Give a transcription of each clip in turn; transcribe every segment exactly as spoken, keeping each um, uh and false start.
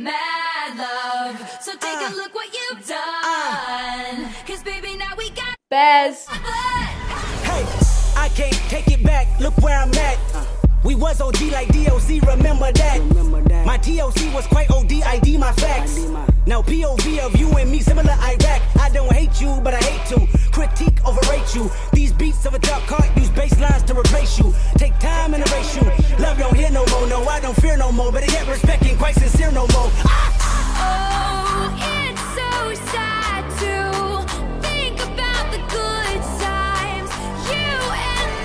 mad, love. So take uh, a look what you've done. Cause baby, now we got Baz. Hey, I can't take it back. Look where I'm at. We was O G like D O C, remember that. remember that. My T O C was quite O D, I D my facts. I D my... Now P O V of you and me, similar Iraq. I don't hate you, but I hate to critique, overrate you. These beats of a dark heart use bass lines to replace you. Take time and erase you. Love don't hear no more, no, I don't fear no more. But I get respect ain't quite sincere no more. Ah! Oh, it's so sad to think about the good times, you and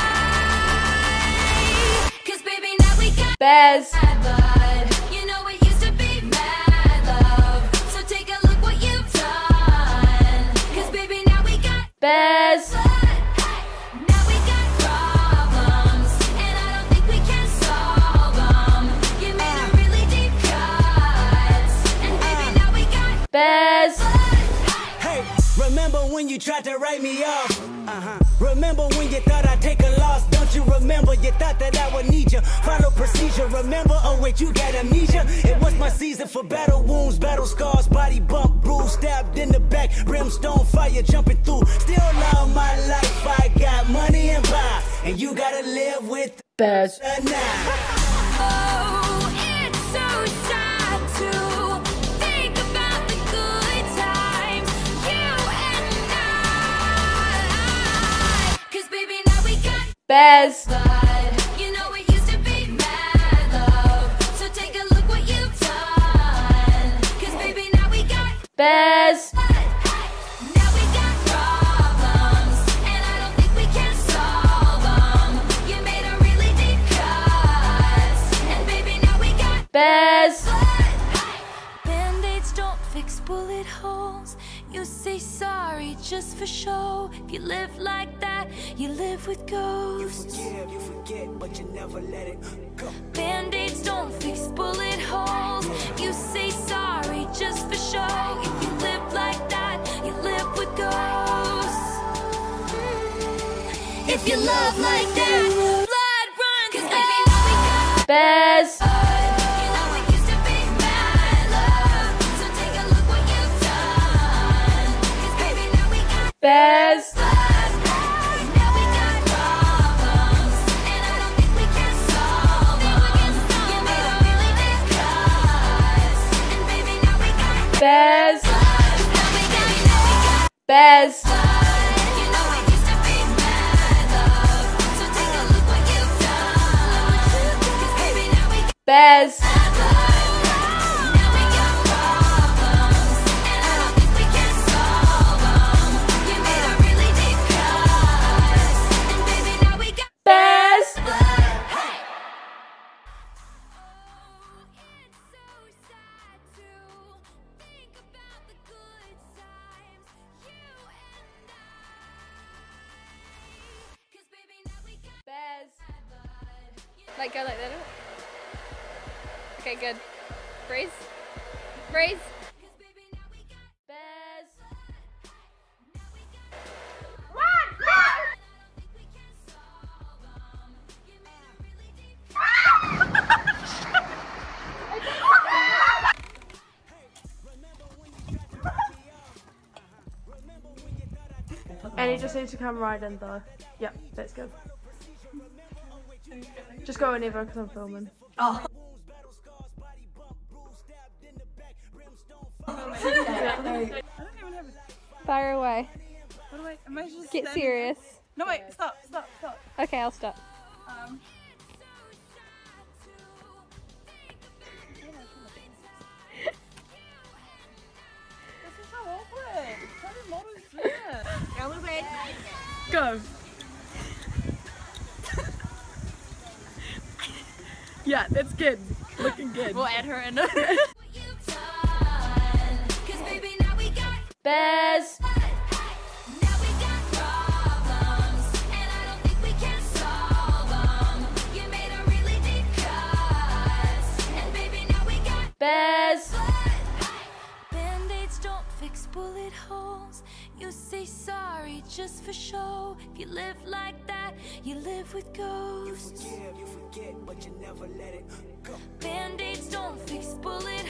I. Cause baby, now we got Baz. Bad blood. You know it used to be mad love. So take a look what you've done. Cause baby, now we got Baz. blood. Now we got problems, and I don't think we can solve them. You made a really deep cut, and baby, now we got Baz. Hey, remember when you tried to write me off? Uh-huh. Remember when you thought I'd take a loss? Don't you remember? You thought that I would need you. Follow procedure, remember? Oh wait, you got amnesia? It was my season for battle wounds, battle scars, body bump, bruise, stabbed in the back, brimstone fire jumping through. Still love my life, I got money and power, and you gotta live with Baz. the now. Oh, it's so sad to think about the good times, you and I. Cause baby, now we got Baz. blood. You know it used to be mad love. So take a look what you've done. Cause baby, now we got Baz. blood. Now we got problems, and I don't think we can solve them. You made a really deep cut, and baby, now we got Baz. Band-aids don't fix bullet holes. You say sorry just for show. If you live like that, you live with ghosts. Forgive, you forget, but you never let it go. Band-aids don't fix bullet holes. You say sorry just for show. If you live like that, you live with ghosts. If you love like that, blood runs. Cause baby, now we got Baz. blood. You know it used to be mad love. So take a look what you've done. Cause baby, now we got Baz. blood. Now we got problems, and I don't think we can solve them. You made a really deep cut, and baby, now we got Baz. blood. Now we got, now we got Baz. blood. You know it used to be mad love. So take a look what you've done. Cause baby, now we got Baz. blood. Now we got problems, and I don't think we can solve them. You made a really deep cut, and baby, now we got Baz. blood. Hey. Oh, it's so sad to think about the good times, you and I. Cause baby, now we got Baz. blood. Like go like that. Okay, good. Freeze. Freeze. Cause baby, now we got Baz. now we got we can solve them. You made a really deep And he just needs to come right in though. Yep, that's good. Just go whenever because I'm filming. Oh. Yeah. I don't even have a. Fire away. What do I? Am I just Get standing- serious. No wait! Stop! Stop! Stop! Okay, I'll stop. Um. This is so awkward. How do models do this? Go, Lucy. Go. Yeah, that's good. Looking good. We'll add her in. what you've done. Cause baby, now we got Baz. now we got problems, and I don't think we can solve them. You made a really deep cut, and baby, now we got Baz. Band-aids don't fix bullet holes. You say sorry just for show. If you live like that, you live with ghosts. Forgive, you forget, but you never let it go. Band-aids don't fix bullet